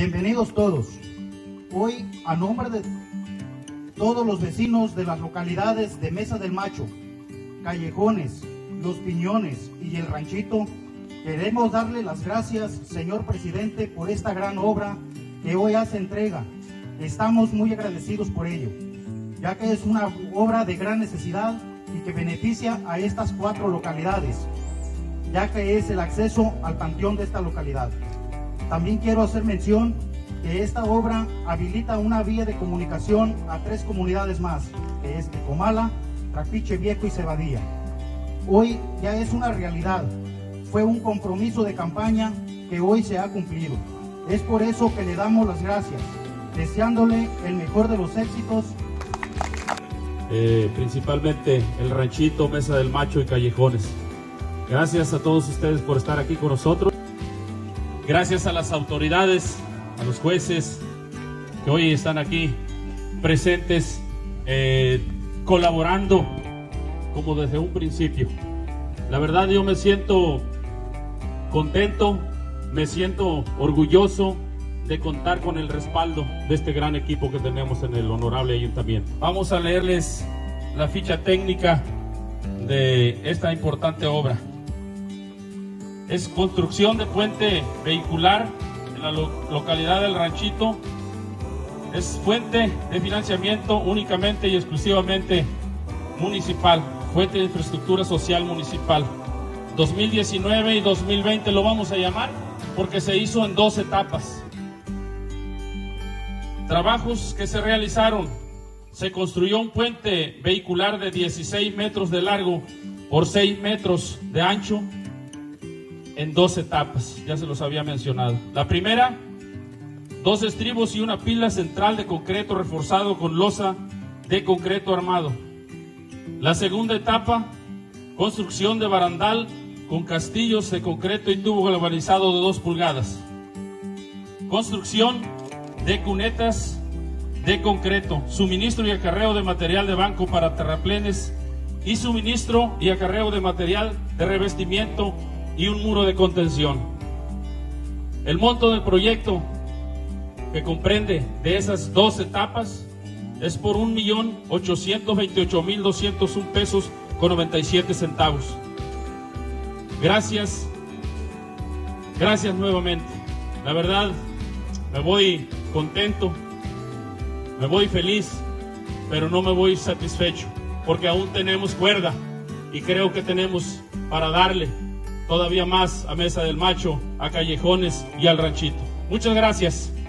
Bienvenidos todos. Hoy, a nombre de todos los vecinos de las localidades de Mesa del Macho, Callejones, Los Piñones y El Ranchito, queremos darle las gracias, señor presidente, por esta gran obra que hoy hace entrega. Estamos muy agradecidos por ello, ya que es una obra de gran necesidad y que beneficia a estas 4 localidades, ya que es el acceso al panteón de esta localidad. También quiero hacer mención que esta obra habilita una vía de comunicación a 3 comunidades más, que es Tecomala, Trapiche Viejo y Cebadilla. Hoy ya es una realidad, fue un compromiso de campaña que hoy se ha cumplido. Es por eso que le damos las gracias, deseándole el mejor de los éxitos. Principalmente El Ranchito, Mesa del Macho y Callejones. Gracias a todos ustedes por estar aquí con nosotros. Gracias a las autoridades, a los jueces que hoy están aquí presentes, colaborando como desde un principio. La verdad, yo me siento contento, me siento orgulloso de contar con el respaldo de este gran equipo que tenemos en el honorable ayuntamiento. Vamos a leerles la ficha técnica de esta importante obra. Es construcción de puente vehicular en la localidad del Ranchito. Es fuente de financiamiento únicamente y exclusivamente municipal, fuente de infraestructura social municipal. 2019 y 2020 lo vamos a llamar porque se hizo en 2 etapas. Trabajos que se realizaron: se construyó un puente vehicular de 16 metros de largo por 6 metros de ancho en 2 etapas, ya se los había mencionado. La primera, 2 estribos y una pila central de concreto reforzado con losa de concreto armado. La segunda etapa, construcción de barandal con castillos de concreto y tubo galvanizado de 2 pulgadas. Construcción de cunetas de concreto, suministro y acarreo de material de banco para terraplenes y suministro y acarreo de material de revestimiento y un muro de contención. El monto del proyecto, que comprende de esas 2 etapas, es por 1.828.201 pesos con 97 centavos. Gracias nuevamente. La verdad, me voy contento, me voy feliz, pero no me voy satisfecho, porque aún tenemos cuerda y creo que tenemos para darle todavía más a Mesa del Macho, a Callejones y al Ranchito. Muchas gracias.